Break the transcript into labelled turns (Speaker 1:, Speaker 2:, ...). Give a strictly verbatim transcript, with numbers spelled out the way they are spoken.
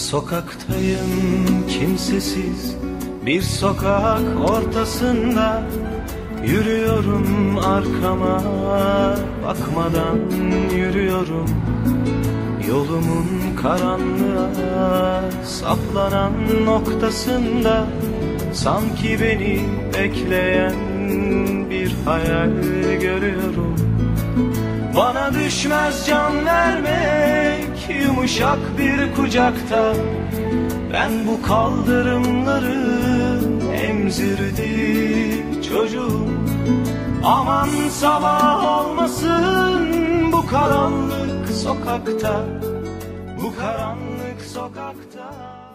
Speaker 1: Sokaktayım kimsesiz, bir sokak ortasında yürüyorum, arkama bakmadan yürüyorum. Yolumun karanlığa saplanan noktasında sanki beni bekleyen bir hayal görüyorum. Bana düşmez can vermek yumuşak bir kucakta, ben bu kaldırımları emzirdi çocuğum. Aman sabah olmasın bu karanlık sokakta, bu karanlık sokakta.